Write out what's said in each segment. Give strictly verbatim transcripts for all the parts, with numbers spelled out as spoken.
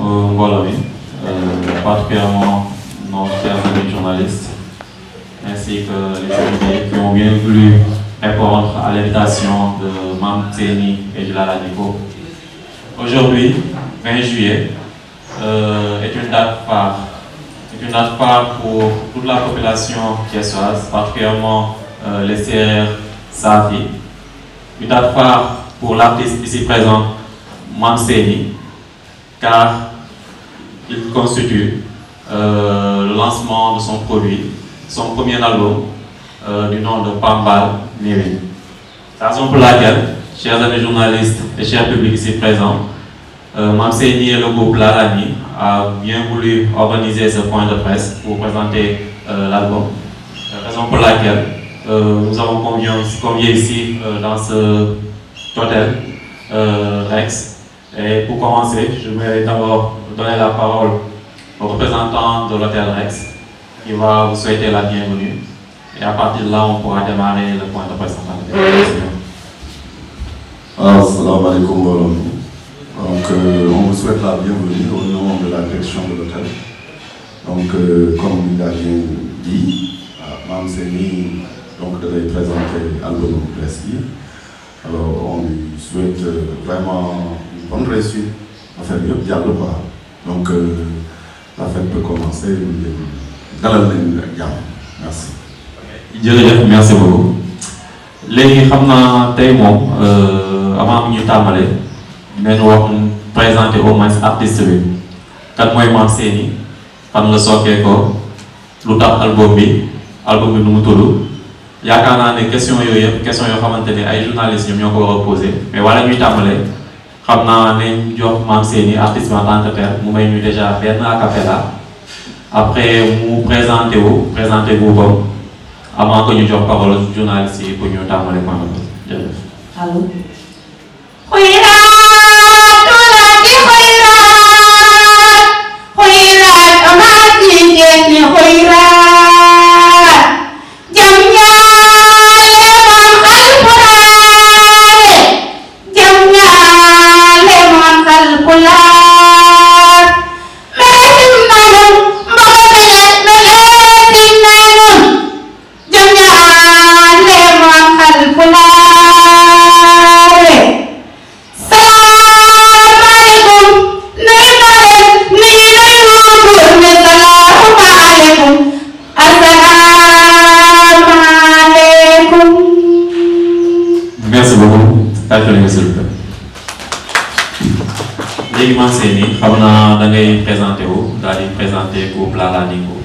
Ngolami, euh, particulièrement nos chers amis journalistes, ainsi que les invités qui ont bien voulu répondre à l'invitation de Mam Tseni et de Lala Nico. Aujourd'hui, vingt juillet, euh, est une date phare. C'est une date phare pour toute la population thiessoise, particulièrement euh, les C R R Safi. Une date phare pour l'artiste ici présent, Mam Tseni, car il constitue euh, le lancement de son produit, son premier album, euh, du nom de Pambal Nirin. C'est la raison pour laquelle, chers amis journalistes et chers publics ici présents, euh, Mam Tseni et le groupe Lalani a bien voulu organiser ce point de presse pour présenter euh, l'album. La raison pour laquelle euh, nous avons convié, convié ici euh, dans ce hôtel euh, Rex. Et pour commencer, je vais d'abord donner la parole au représentant de l'hôtel Rex qui va vous souhaiter la bienvenue. Et à partir de là, on pourra démarrer le point de présentation. Assalamu alaikum wa rahmatullahi. Donc, euh, on vous souhaite la bienvenue au nom de la direction de l'hôtel. Donc, euh, comme il a bien dit, Mam Tseni donc devait présenter l'album Prestige. Alors, on lui souhaite euh, vraiment une bonne réussite. Enfin, mieux bien le pas. Donc, euh, la fête peut commencer. Dans la gamme. Merci. Jërëjëf, merci beaucoup. Léegi xam naa tey moom avant ñu tàmbale nañu wax présenter au moins artiste bi kan mooy Mam Tseni fan la sookee ko lu tax album bi album bi nu mu tudd yaakaar naa ne question yooyu yëpp question yoo xamante ne ay journalistes ñoom ñoo ko war a posé mais wala ñuy tàmbale xam naa ne jox Mam Tseni artiste en tant que tel mu may ñu déjà benn a cappella après mu présenté wu présenté groupam avant que ñu jox parole aux journalistes yi pour ñu tàmbale point de presse jërëjëf. Allô. Léegi Mam Tseni xam naa da ngay présenté wu daal di présenté groupe Lalani Nico.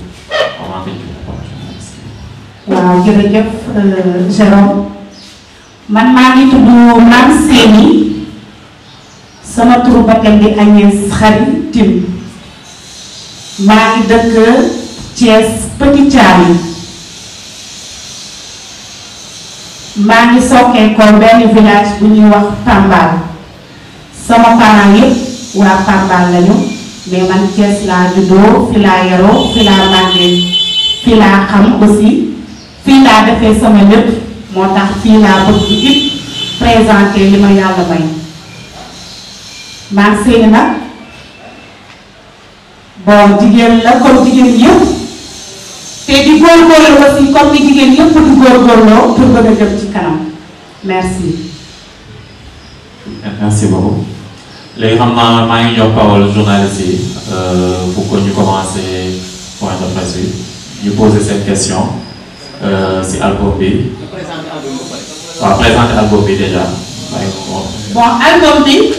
waaw jërëjëf Jérôme man maa ngi tudd Mam Tseni sama turu bakkan di Agnès Khary Tine maa ngi dëkk Thiès Petit Thialy maa ngi sokkee ko benn village bu ñuy wax Pambal sama parents yëpp waa Pambal lañu mais man Thiès laa juddoo fi laa yaroo fi laa màggee fi laa xam aussi fii laa defee sama lépp moo tax fii laa bëgg it présenter li ma yàlla may Mam Tseni nag bon jigéen la comme jigéen yëpp te di góorgóorlu aussi comme ni jigéen yëpp di góorgóorloo pour bëgg a jëm ci kanam merci. Merci beaucoup. Léegi xam naa maa ngi jox parole journaliste yi pour que ñu commencer point de presse bi ñu poser cette question si album bi. waaw présenter album bi déjà. bon album bi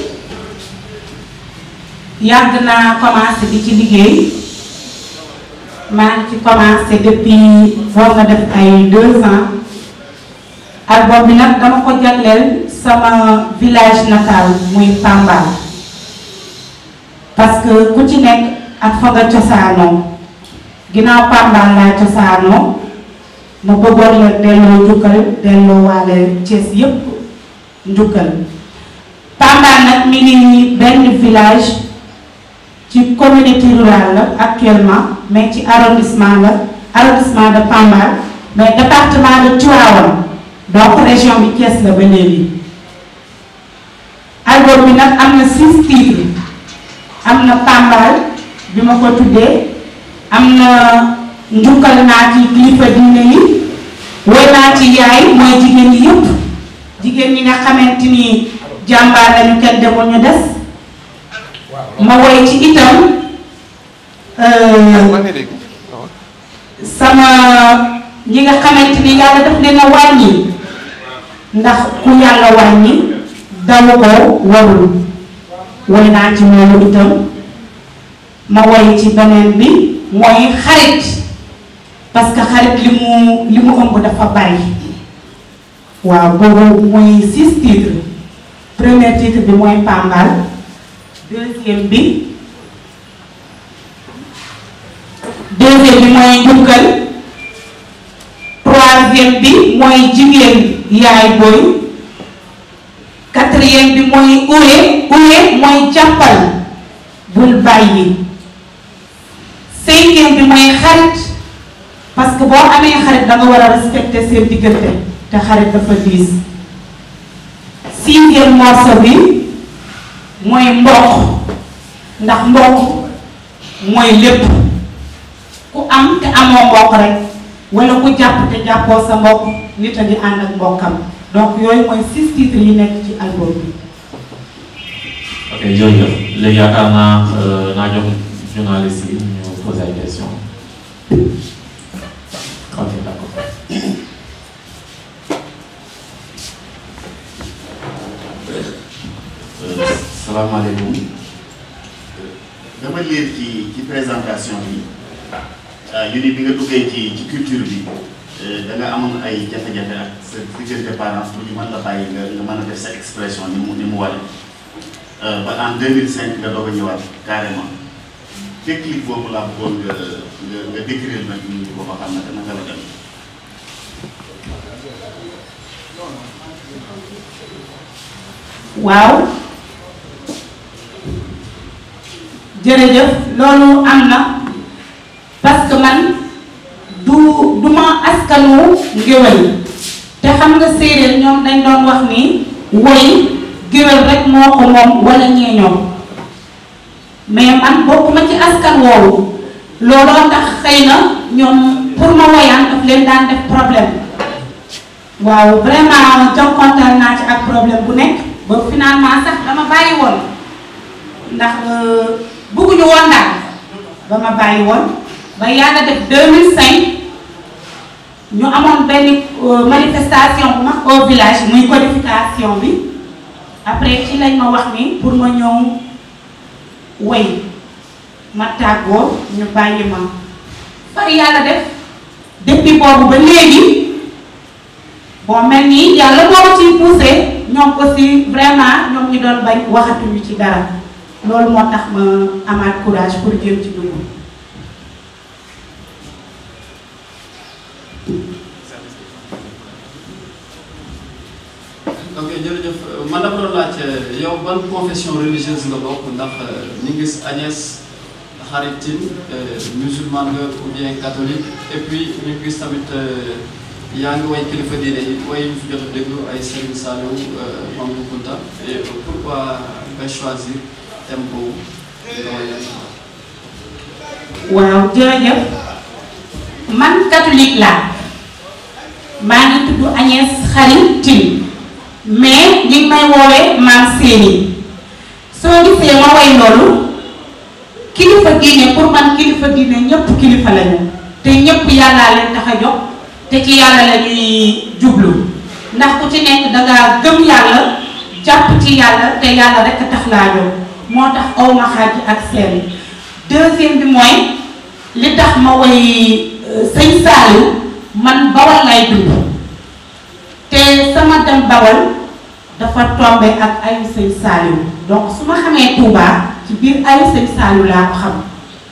yàgg naa commencé di ci liggéey maa ngi ci commencé depuis war nga def ay deux ans album bi nag dama ko jagleel sama village natal muy Pambal parce que ku ci nekk ak fa nga cosaanoo ginnaaw Pambal laa cosaanoo ma bëggoon la delloo njukkal delloo waale Thiès yépp njukkal Pambal nag mi ngi benn village ci communauté rurale la actuellement mais ci arrondissement la arrondissement de Pambal mais département de Tivaouane donc région bi Thiès la ba léegi album bi nag am na six titres am na Pambal bi ma ko tuddee am na njukkal naa ci kilifa diine yi woy naa ci yaay mooy jigéen ñi yëpp jigéen ñi nga xamante ni jàmbaar lañu kenn demul ñu des ma woy ci itam sama ñi nga xamante ni yàlla daf leen a wàññi ndax ku yàlla wàññi daw ko warul woy naa ci loolu itam ma woy ci beneen bi mooy xarit parce que xarit li mu li mu ëmb dafa bari waaw boobu mooy six titres premier titre bi mooy Pambal deuxième bi deuxième bi mooy Njukkal troisième bi mooy Jigéen Yaay Boy quatrième bi mooy Uwe Uwe mooy jàppal bul bàyyi cinquième bi mooy xarit parce que boo amee xarit da nga war a respecter seen diggante te xarit dafa diis sixième morceau bi mooy mbokk ndax mbokk mooy lépp ku am te amoo mbokk rek wala ku jàpp te jàppoo sa mbokk nit a ngi ànd ak mbokkam donc yooyu mooy six titres yi nekk ci album bi. ok jërëjëf léegi yaakaar naa naa jox journaliste yi ñu poser ay questions. ok d'accord. salaamaaleykum dama lire ci ci présentation bi yu ni bi nga duggee ci ci culture bi da nga amoon ay jafe-jafe ak sa diggante parents pour ñu mën la bàyyi nga nga mën a def sa expression ni mu ni mu wale ba en deux mille cinq nga doog a ñëwaat carrément déclic boobu laa bëggoon nga nga nga décrire nag ñu ko ba xam naka naka la dem. waaw jërëjëf loolu am na parce que man du du ma askanu ngéwél te xam nga séeréer ñoom dañ doon wax ni woy géwél rek moo ko moom wala ñee ñoom mais man bokkuma ci askan woowu looloo tax xëy na ñoom pour ma woyaan daf leen daan def problème waaw vraiment jokkontal naa ci ak problème bu nekk ba finalement sax dama bàyyi woon ndax bëgguñu woon daal ba ma bàyyi woon ba yàlla def deux mille cinq ñu amoon benn manifestation bu mag au village muy codification bi après ci lañ ma wax ni pour ma ñëw woy ma tàggoo ñu bàyyi ma far yàlla def depuis boobu ba léegi bon mel nii yàlla boobu ciy poussé ñoom aussi vraiment ñoom ñu doon bañ waxatuñu ci dara loolu moo tax ma amaat courage pour jëm ci dugub. ok jërëjëf man dama doon laaj yow ban confession religieuse nga bokk ndax ñu ngi gis Agnès Khary Tine musulman nga ou bien catholique et puis ñu gis tamit yaa ngi way kilifa diine yi way ñu fi jot a déglu ay Serigne Saliou Mame Bou Kounta et pourquoi nga choisir thème boobu nga way leen. waaw jërëjëf man catholique laa maa ngi tudd Agnès Khary Tine mais li may woowee maam Séni soo gisee ma way loolu kilifa diine pour man kilifa diine ñëpp kilifa lañu te ñëpp yàllaa leen tax a jox te ci yàlla la ñuy jublu ndax ku ci nekk dangaa gëm yàlla jàpp ci yàlla te yàlla rek a tax laa jóg moo tax aw ma xaaj ak seen deuxième bi mooy li tax ma woy sëñ Saliou man Bawal lay dund te sama dem Bawal dafa tombé ak ayu sëñ Saliou donc su ma xamee Touba ci biir ayu sëñ Saliou laa ko xam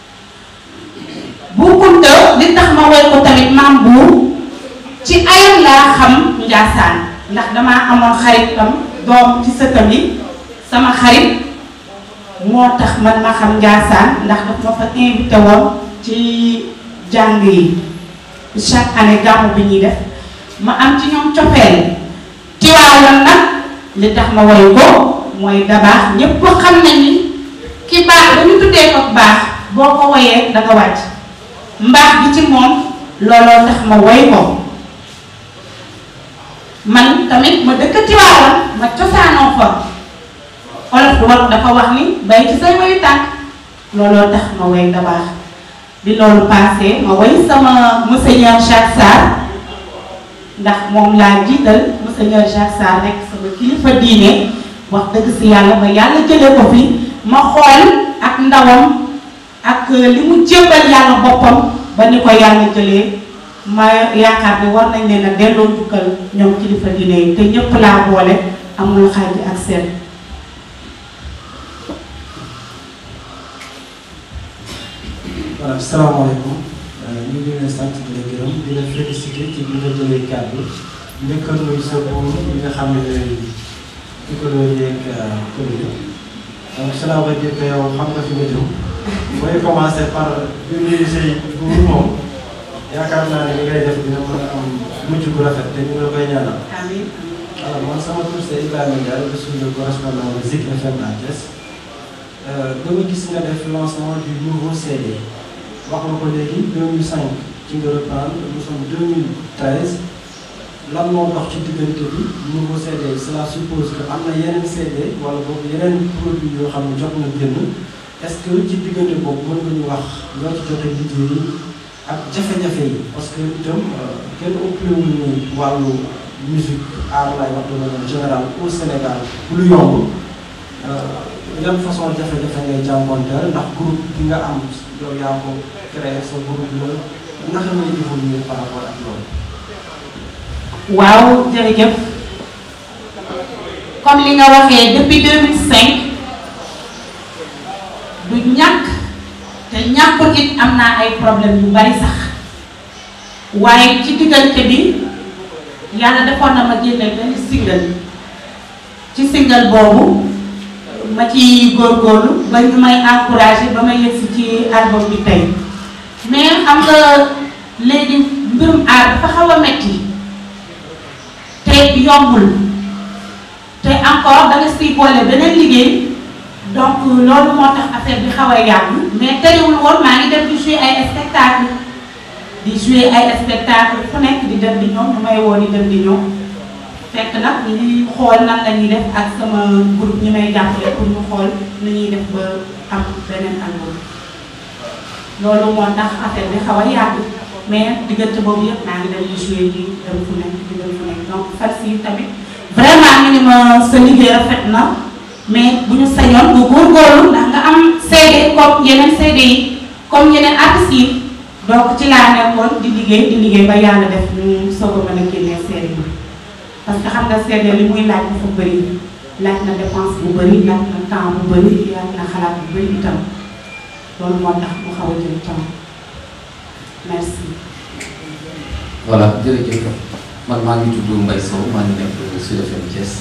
Bou Kounta li tax ma woy ko tamit Mame Bou ci ayam laa xam Njaasaan ndax damaa amoon xaritam doom ci sëtam yi sama xarit moo tax man ma xam Njaasaan ndax daf ma fa invité woon ci jàng yi chaque année gàmmu bi ñuy def ma am ci ñoom cofeel Tiwaawan nag li tax ma woy ko mooy dabaax ñépp xam nañ ni ki baax ba ñu tuddee ko baax boo ko woyee da nga wàcc mbaax gi ci moom looloo tax ma woy ko man tamit ma dëkk Tiwaawan ma cosaanoo fa olof du wax dafa wax ni bay ci say woyu tànk looloo tax ma woy da baax bi loolu passé ma woy sama monseigneur Jacques Sarr ndax moom laa jiital monseigneur Jacques Sarr nekk sama kilifa diine wax dëgg si yàlla ba yàlla jëlee ko fi ma xool ak ndawam ak li mu jébbal yàlla boppam ba ni ko yàlla jëlee ma yaakaar ne war nañ leen a delloo njukkal ñoom kilifa diine yi te ñëpp laa boole amul xaaj ak seen. voilà salaamaaleykum ñu ngi leen sant di la gërëm di la félicité ci bi nga jëlee kàddu njëkk a nuyu sa buur yi nga xam ne ci ko doon yeeg kër yi donc cela veut dire que yow xam nga fi nga jëm booy commencé par di nuyu say buur moom yaakaar naa ne li ngay def dina mën a am mujj bu rafet te ñu ngi la koy ñaanal. amiin. alors man sama tur c'est Ibrahima Ndiaye je suis le correspondant de Zik F M à Thiès dama gis nga def lancement du nouveau C D. wax nga ko léegi deux mille cinq ci nga reprendre nous sommes deux mille treize lan moo dox ci diggante bi nouveau C D cela suppose que am na yeneen C D wala boobu yeneen produit yoo xam ne jot na génn est-ce que ci diggante boobu mën nga ñu wax loo ci jot a liggéey ak jafe-jafe yi parce que itam kenn ëppalewul ni wàllu musique art lay wax de manière générale au Sénégal lu yomb yan façon jafe-jafe ngay jànkonteel ndax groupe bi nga am yow yaa ko créé sa groupe la naka ngay évoluer par rapport ak loolu. waaw jërëjëf comme li nga waxee depuis deux mille cinq du ñàkk te ñàkkul it am naa ay problème yu bari sax waaye ci diggante bi yàlla defoon na ma génne benn single ci single boobu ma ci góorgóorlu ba ñu may encouragé ba ma yegsi ci album bi tey mais xam nga léegi mbirum aar dafa xaw a metti te yombul te encore da nga siy boole beneen liggéey donc loolu moo tax affaire bi xaw a yàgg mais terewul woon maa ngi dem di jouer ay spectacle di jouer ay spectacle fu nekk di dem di ñëw ñu may woo di dem di ñëw fekk nag ñu ngi xool nan la ñuy def ak sama groupe ñi may jàppale pour ñu xool nu ñuy def ba am beneen album loolu moo tax affaire bi xaw a yàgg mais diggante boobu yëpp maa ngi dem di jouer di dem fu nekk di dem fu nekk donc far si tamit vraiment ñu ni ma sa liggéey rafet na mais bu ñu sañoon nga góorgóorlu ndax nga am C D comme yeneen C D yi comme yeneen artistes yi donc ci laa nekkoon di liggéey di liggéey ba yàlla def ñu soog a mën a génnee C D bi parce que xam nga C D li muy laaj dafa bëri laaj na dépense bu bëri laaj na temps bu bëri laaj na xalaat bu bëri itam loolu moo tax mu xaw a jël temps merci. voilà jërëjëf man maa ngi tudd Mbaye Sow maa ngi nekk Sud F M Thiès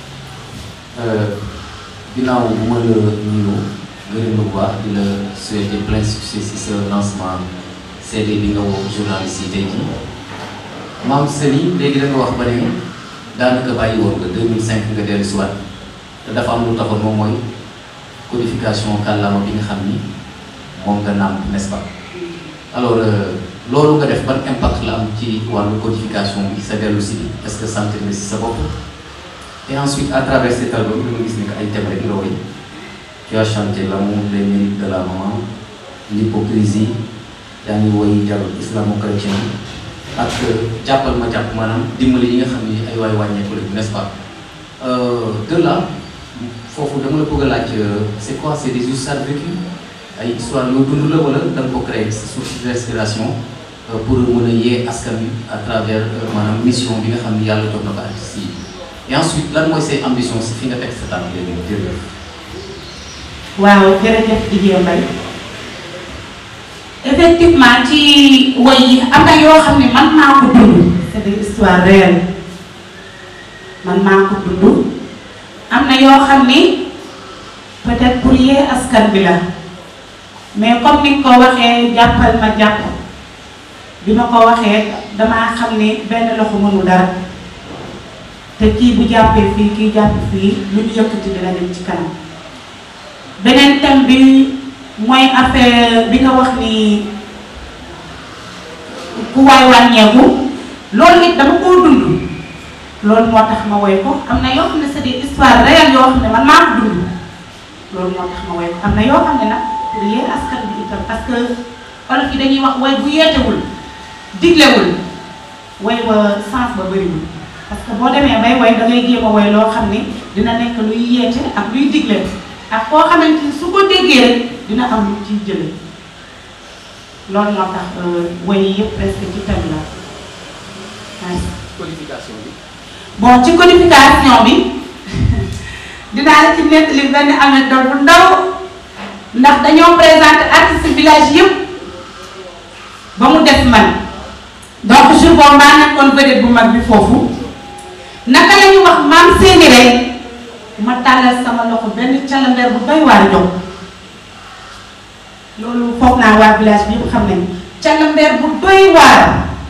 ginnaaw bu ma la nuyoo gërëm la bu baax di la souhaiter plein succès si sa lancement C D bi nga woo journaliste yi tey jii maam Sely léegi da nga wax ba ne daanaka bàyyi woon nga deux mille cinq nga dellu si waat te dafa am lu taxoon moom mooy codification kàllaama bi nga xam ni moom nga naam n'est-ce pas alors loolu nga def ban impact la am ci wàllu codification bi sa dellu si bi est-ce que sant nga si sa bopp et ensuite à travers cet album da nga gis ni que ay thèmes rek la woy tu as chanté l'amour, les mérites de la maman, l'hypocrisie yaa ngi woy dialogue islamo-chrétien ak jàppal ma jàpp maanaam dimbali yi nga xam ni ay waay wàññeeku la n'est-ce pas de là foofu dama la bëgg a laaj c'est quoi c'est des histoires vécues ay histoire yoo dund la wala da nga ko créer sa source d'inspiration pour mën a yee askan wi à travers maanaam mission bi nga xam ni yàlla jox na ko artistes yi et ensuite lan mooy say ambition si fi nga teg sa tànk léegi jërëjëf. waaw jërëjëf Didier Mbaye effectivement ci woy yi am na yoo xam ne man maa ko dund c'est des histoires réelles man maa ko dund am na yoo xam ni peut-être pour yee askan bi la mais comme ni nga ko waxee jàppal ma jàpp bi ma ko waxee damaa xam ni benn loxo mënu dara te kii bu jàppee fii kii jàpp fii lu ñu yëkkati dina dem ci kanam beneen thème bi mooy affaire bi nga wax ni ku waay wàññeeku loolu it dama koo dund loolu moo tax ma woy ko am na yoo xam ne c'est des histoires réelles yoo xam ne man maa ko dund loolu moo tax ma woy ko am na yoo xam ne nag pour yee askan bi itam parce que olof yi dañuy wax woy bu yeetewul diglewul woy ba sens ba bëriwul parce que boo demee bay woy da ngay jéem a woy loo xam ni dina nekk luy yeete ak luy digle ak koo xamante ni su ko déggee rek dina am lu ciy jëlee loolu moo tax woy yi yëpp presque ci thème la codification bi. bon ci codification bi dinaa la ci nettali benn anecdote bu ndaw ndax dañoo présenté artiste village yëpp ba mu def man donc jour boobu maa nekkoon vedette bu mag bi foofu naka la ñu wax maam seeni rek ma tàllal sama loxo benn calambeer bu doy waar jox loolu foog naa waa village bi yëpp xam nañu calambeer bu doy waar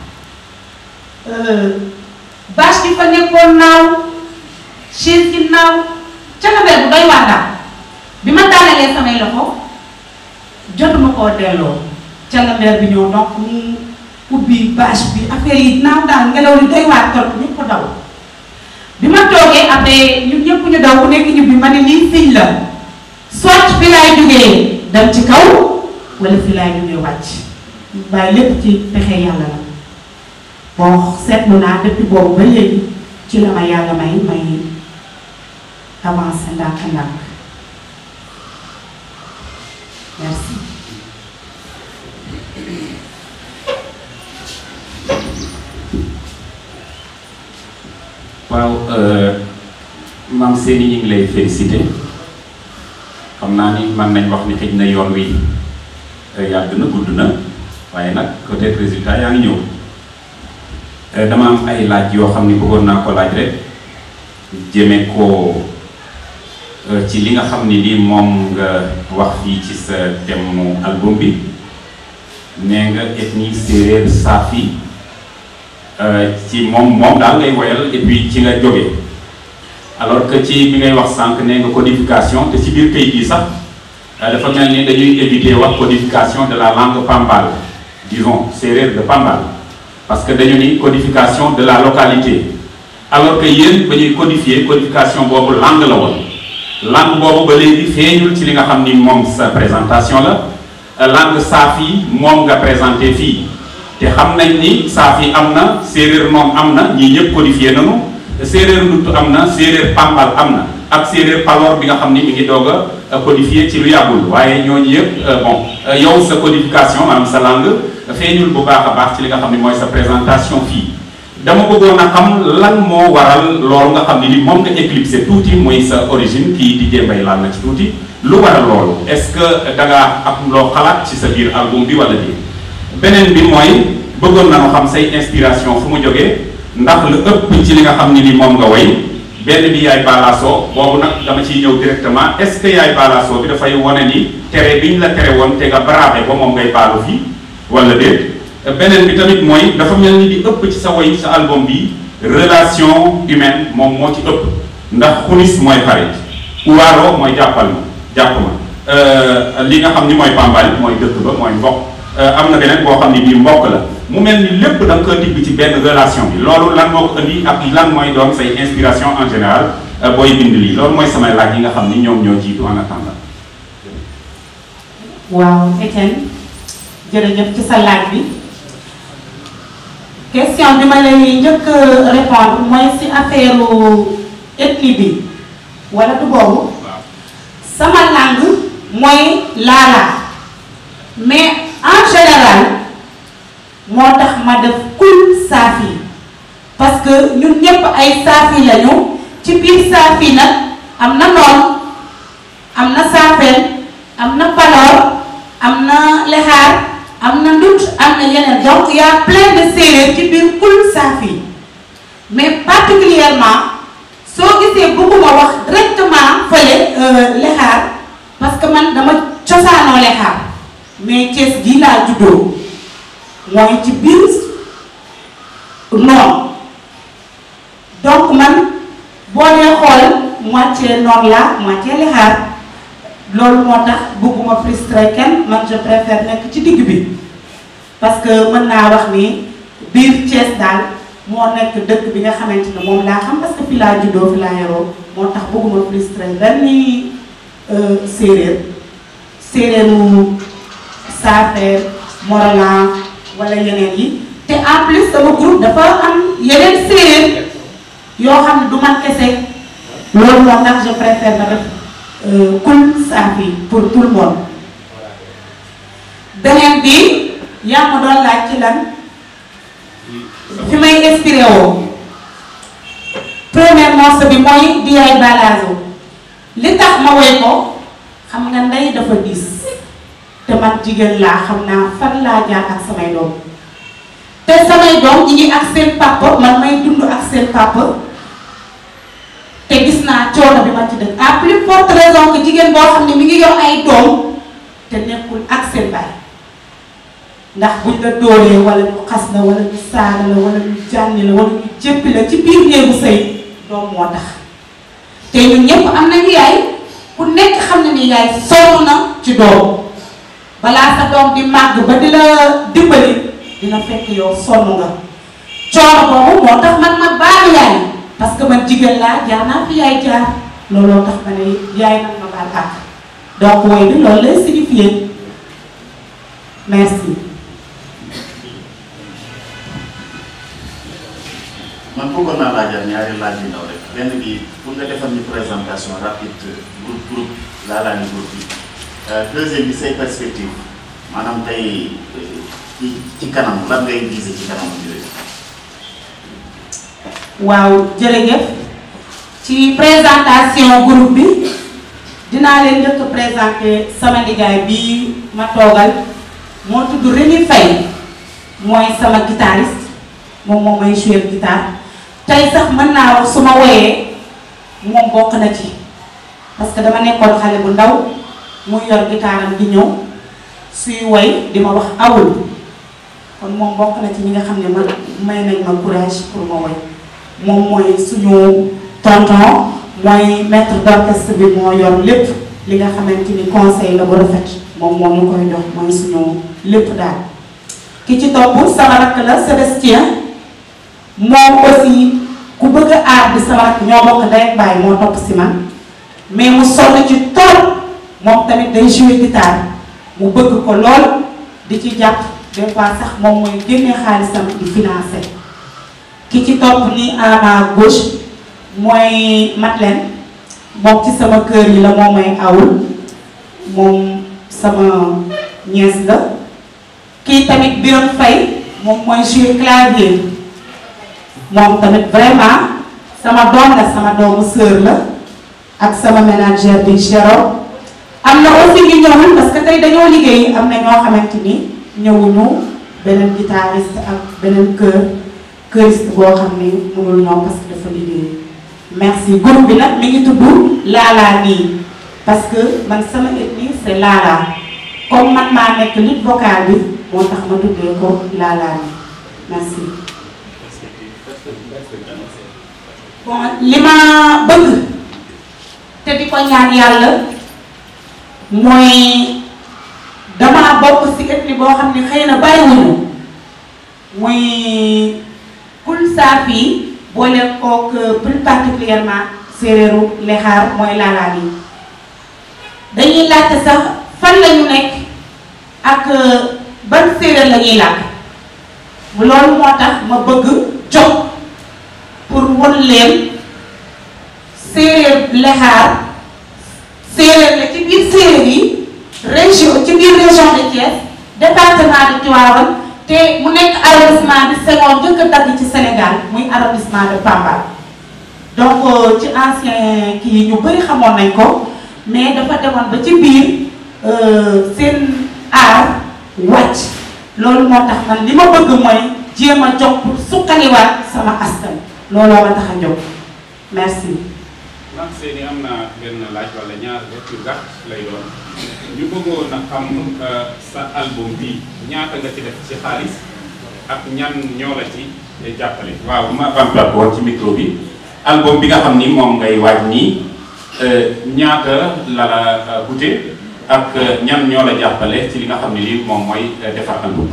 bâche bi fa nekkoon naaw chaise gi naaw calambeer bu doy waar daal bi ma tàllalee samay loxo jotuma koo delloo calambeer bi ñëw donc mu ubbi bâche bi affaire yi naaw daal ngelaw li doy waar trop ñëpp ko daw bi ma toogee après ñun ñëpp ñu daw ku nekk ñu bi ma ne lii signe la soit fi laay jógee dem ci kaw wala fi laay jógee wàcc waaye lépp ci pexe yàlla la bon seetlu naa depuis boobu ba léegi ci la ma yàlla may may avancé ndànk-ndànk merci. waaw maam Séni ñu ngi lay félicité xam naa ni man nañ wax ni xëj na yoon wi yàgg na gudd na waaye nag peut-être résultat yaa ngi ñëw dama am ay laaj yoo xam ni bëggoon naa ko laaj rek jëme ko ci li nga xam ni lii moom nga wax fii ci sa thème mu album bi nee nga ethnie séeréer saafi ci moom moom daal ngay woyal et puis ci nga jóge alors que ci bi ngay wax sànq nee nga codification te ci biir kayit yi sax dafa mel ni dañuy éviter wax codification de la langue pambal disons séeréer de pambal parce que dañu ni codification de la localité alors que yéen ba ñuy codifier codification boobu langue la woon langue boobu ba léegi feeñul ci li nga xam ni moom sa présentation la langue saafi moom nga présenté fii te xam nañ ni saafi am na séeréer moom am na ñii ñëpp codifié nañu séeréer nduttu am na séeréer pambal am na ak séeréer paloor bi nga xam ni mi ngi doog a codifié ci lu yàggul waaye ñooñu yëpp bon yow sa codification maanaam sa langue feeñul bu baax a baax ci li nga xam ni mooy sa présentation fii dama bëggoon a xam lan moo waral loolu nga xam ni li moom nga éclipsé tuuti muy sa origine kii di Dieye laal na ci tuuti lu waral loolu est-ce que da nga am loo xalaat ci sa biir album bi wala déet beneen bi mooy bëggoon nañu xam say inspiration fu mu jógee ndax lu ëpp ci li nga xam ni ni moom nga woy benn bi yaay balaasoo boobu nag dama ciy ñëw directement est-ce que yaay balaasoo bi dafay wane ni tere bi ñu la tere woon te nga baraade ba moom ngay baalu fii wala déet beneen bi tamit mooy dafa mel ni di ëpp ci sa woy sa album bi relation humaine moom moo ci ëpp ndax xunis mooy xarit uwaaroo mooy jàppal ma jàpp ma li nga xam ni mooy pambal mooy dëkk ba mooy mbokk am na beneen boo xam ni bii mbokk la mu mel ni lépp da nga ko digg ci benn relation bi loolu lan moo ko indi ak lan mooy doon say inspiration en général booy bind lii loolu mooy samay laaj yi nga xam ni ñoom ñoo jiitu en attendant. waaw Etienne jërëjëf ci sa laaj bi question bi ma lay njëkk répondre mooy si affaire ethnie bi wala du boobu sama langue mooy laala mais en général moo tax ma def kul saafi parce que ñun ñëpp ay saafi lañu ci biir saafi nag am na noon am na saafeen am na paloor am na lexaar am na ndut am na yeneen donc y a plein de séeréer ci biir kul saafi mais particulièrement soo gisee bëgguma wax directement fële lexaar parce que man dama cosaanoo lexaar mais Thiès gii laa juddoo mooy ci biir noonu donc man boo dee xool moitié noonu la moitié lexaar loolu moo tax bëgguma frustrer kenn man je préfère nekk ci digg bi parce que mën naa wax ni biir Thiès daal moo nekk dëkk bi nga xamante ne moom laa xam parce que fi laa juddoo fi laa yaroo moo tax bëgguma frustrer benn séeréer séeréeru Saafeer Morolan wala yeneen yi te en plus sama groupe dafa am yeneen séeréer yoo xam ne du man kese loolu moo tax je préfère na def kul saafi pour tout le monde. beneen bi yaa ma doon laaj ci lan fi may inspiré woo premier morceau bi mooy di yaay balaazo li tax ma woy ko xam nga ndey dafa diis te man jigéen laa xam naa fan laa jaar ak samay doom te samay doom ñi ngi ak seen papa man may dund ak seen papa te gis naa coono bi ma ci dëkk à plus forte raison que jigéen boo xam ne mi ngi yor ay doom te nekkul ak seen baay ndax buñ la dóoree wala ñu xas la wala ñu saaga la wala ñu jànni la wala ñu jéppi la ci biir néegu sëy doom moo tax te ñun ñëpp am nañu yaay ku nekk xam na ni yaay sonn na ci doom balaa sa doom di màgg ba di la dimbali dina fekk yow sonn nga coono boobu moo tax man ma baalu yaay parce que man jigéen laa jaar naa fi yaay jaar looloo tax ma ne yaay nag ma baal àq donc woy bi loolu lay signifier merci. man bëggoon naa laajal ñaari laaj yu ndaw rek benn bi pour nga defal ñu présentation rapide groupe groupe Lala Ni groupe bi deuxième bi say perspective maanaam tey ci ci kanam lan ngay viser ci kanam yooyu. waaw jërëjëf ci présentation groupe bi dinaa leen njëkk présenter sama nijaay bi ma toogal moo tudd Rémi Faye mooy sama guitariste moom moo may jouer guitare tey sax mën naa wax su ma woyee moom bokk na ci parce que dama nekkoon xale bu ndaw muy yor guitaram di ñëw suy woy di ma wax awul kon moom bokk na ci ñi nga xam ne man may nañ ma courage pour ma woy moom mooy suñu tonton mooy maître d'orchestre bi moo yor lépp li nga xamante ni conseil la bu rafet moom moo ñu koy jox mooy suñu lépp daal ki ci topp sama rakk la Sébastien moom aussi ku bëgg a aar bi sama rakk ñoo bokk ndey ak baay moo topp si man mais mu sonn ci tool moom tamit day jouer guitare mu bëgg ko lool di ci jàpp des fois sax moom mooy génne xaalisam di financer ki ci topp ni à ma gauche mooy Madeleine moom ci sama kër yi la moom may awul moom sama nièce la kii tamit Biron Faye moom mooy jouer clavier moom tamit vraiment sama doom la sama doomu sœur la ak sama ménagère bi Géro am na aussi ñu ñëwul parce que tey dañoo liggéey am na ñoo xamante ni ñëwuñu beneen guitariste ak beneen kër këriste boo xam ni mënul ñëw parce que dafa liggéey merci groupe bi nag mi ngi tudd Lala Ni parce que man sama ethnie c'est Lala comme man maa nekk lead vocal bi moo tax ma tuddee ko Lala Ni merci. bon li ma bëgg te di ko ñaan yàlla mooy dama bokk ci ethnie boo xam ne xëy na bariwuñu muy kul saafi boole kook plus particulièrement séeréeru lexaar mooy Lala Ni dañuy laajte sax fan la ñu nekk ak ban séeréer la ñuy làkk loolu moo tax ma bëgg jóg pour won leen séeréer lexaar séeréer la ci biir séeréer yi région ci biir région de Thiès département de Tivaouane te mu nekk arrondissement bi Senghor njëkk a dagg ci Sénégal muy arrondissement de Pambal donc ci ancien kii ñu bëri xamoon nañ ko mais dafa demoon ba ci biir seen aar wàcc loolu moo tax man li ma bëgg mooy jéem a jóg pour suqaliwaat sama askan looloo ma tax a jóg merci. man seeni am na benn laaj wala ñaar rek yu gàtt lay doon ñu bëggoon a xam sa album bi ñaata nga ci def ci xaalis ak ñan ñoo la ci jàppale. waaw ma bamtuwaat ko woon ci micro bi album bi nga xam ni moom ngay waaj nii ñaata la la coûté ak ñan ñoo la jàppale ci li nga xam ne lii moom mooy defar album.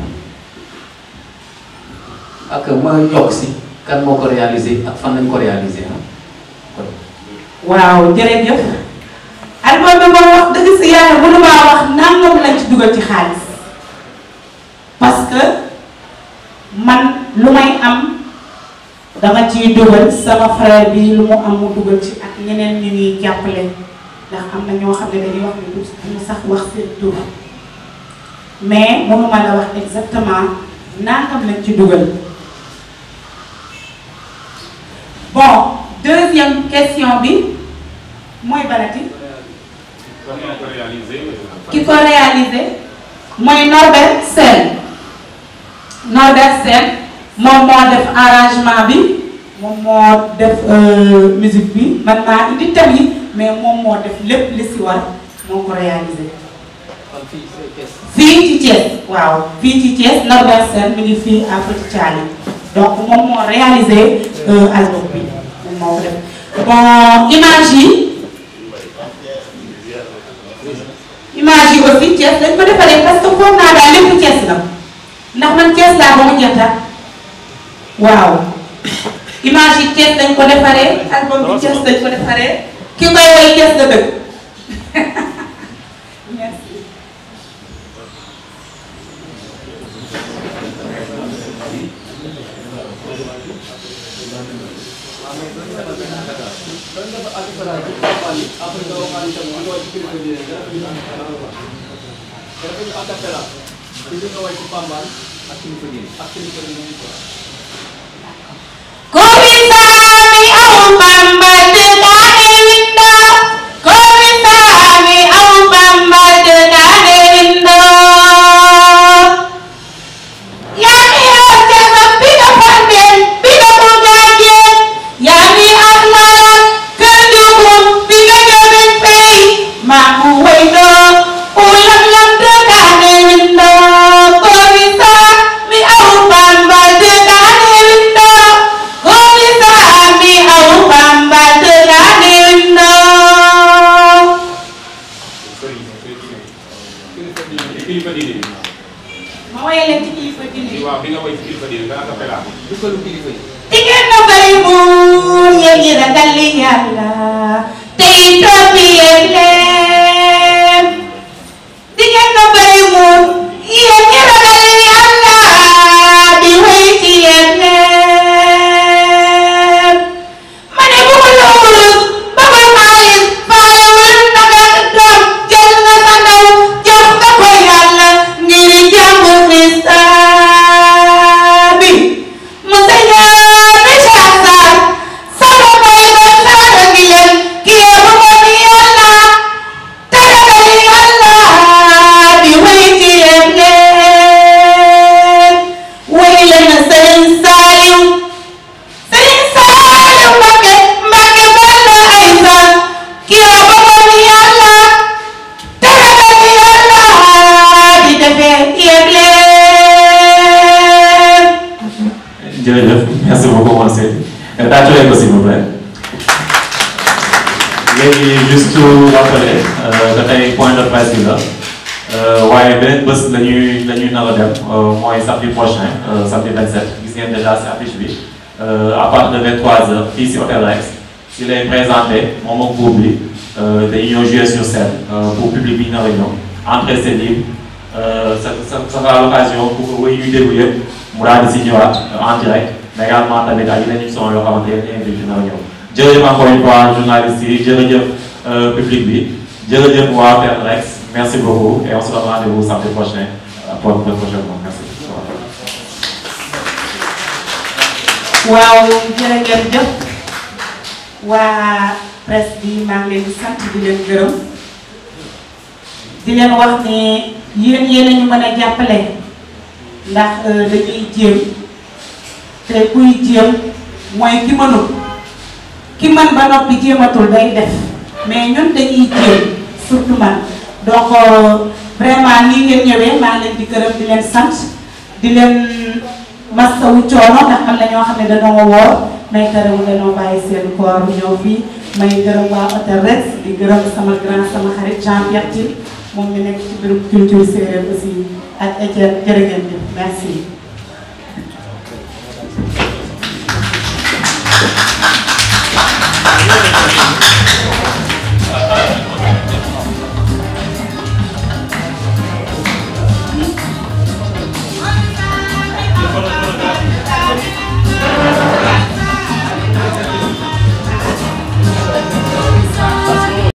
ak ma yokk si kan moo ko réalisé ak fan lañ ko réalisé ah. waaw jërëjëf album bi moom wax dëgg si yàlla mënumaa wax nangam lañ ci dugal ci xaalis parce que man lu may am dama ciy dugal sama frère bi lu mu am mu dugal ci ak ñeneen ñi ñuy jàppale ndax am na ñoo xam ne dañuy wax ne du ñu sax wax seen tur mais mënuma la wax exactement nangam lañ ci dugal. Bon, deuxième question bi mooy balati ki ko réalisé mooy Norbert Sène Norbert Sène moom moo def arrangement bi moom moo def musique bi man maa indi thème yi mais moom moo def lépp li si war moo ko réalisé fii ci Thiès waaw fii ci Thiès Norbert Sène mi ngi fii à Petit Thialy donc moom moo réalisé album bi moom moo ko def bon image yi image yi aussi Thiès dañ ko defaree parce que foog naa daal lépp Thiès la ndax man Thiès laa ba mu jota waaw image yi Thiès dañ ko defaree album bi Thiès dañ ko defaree ki koy woy Thiès la dëkk merci. Komisami au Bamba tekane winda, komisami au Bamba tekane winda. Yani hati bida panden, bida mujajen, yani Allah kedukun bida jamin pay, mahu waido ulang yang tekane winda. Komisami au Bamba tekane winda. Komisami au Bamba tekane winda. kilifa diine bi. ma woyee leen ci kilifa diine yi. waaw bi nga woy ci kilifa diine nga acapella ko. duggalu kilifa yi. Jigéen na bari muur yéen ñi ragal Yàlla tey topp yéen leen. Jigéen na bari muur yéen ñi ragal Yàlla di wéy ci yéen leen. ma ne bu ko wurus ba ko xaalis faalewul naga doom jël nga sa ndaw jox nga ko Yàlla ngir jàmm Krista bi mu señor bi saasar sama boy ba saara gi leen kii bu moom Yàlla taragal Yàlla di wéy ci yéen leen wéy leen Sëriñ Saaliw Sëriñ Saaliw Mbakke Mbakke Balla Aysa kii bu moom Yàlla taragal Yàlla di defee yéen leen. jërëjëf merci beaucoup monsieur tàcculee ko s'il vous plaît. léegi juste rappeler que tey point de presse bi la waaye beneen bés la ñuy la ñuy nar a dem mooy samedi prochain samedi vingt-sept gis ngeen déjà si affiche bi à partir de vingt-trois heures fii si Hôtel Rex si lay présenté moom ak groupe bi dañuy ñëw jouer sur scène pour public bi nar a ñëw entrée c'est libre ça ça sera l'occasion pour que wéy ñuy déglu yëpp mu daal di si ñëwaat en direct mais également tamit ak yeneen émission yoo xamante ne invité nar a ñëw jërëjëf encore une fois journaliste yi jërëjëf public bi jërëjëf waa Hôtel Rex merci beaucoup et on se donne rendez-vous samedi prochain pour le prochain mois merci. waaw jërëjëf waa presse bi maa ngi leen di sant di leen gërëm di leen wax ne yéen yéen a ñu mën a jàppale ndax dañuy jéem te kuy jéem mooy ki mënul ki mën ba noppi jéematul day def mais ñun dañuy jéem surtout man donc vraiment nii ngeen ñëwee maa ngi leen di gërëm di leen sant di leen masawu coono ndax am na ñoo xam ne dañoo woor may terewul dañoo bàyyi seen koor ñëw fii may gërëm waa hôtel Rex di gërëm sama grand sama xarit Jean Pierre Tine moom mi nekk ci biir culture séeréer aussi ak Etienne jërë ngeen jëf merci. Thank you.